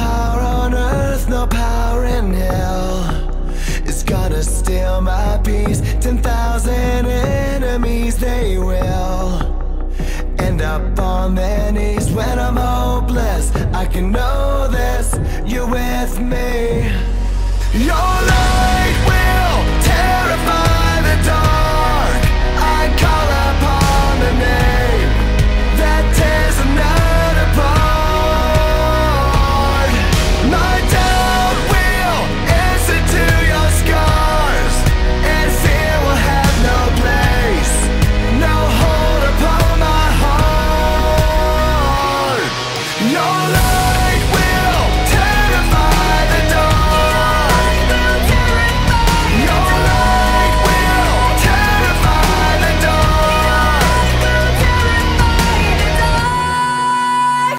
power on earth, no power in hell is gonna steal my peace. 10,000 enemies, they will end up on their knees. When I'm hopeless, I can know this, you're with me.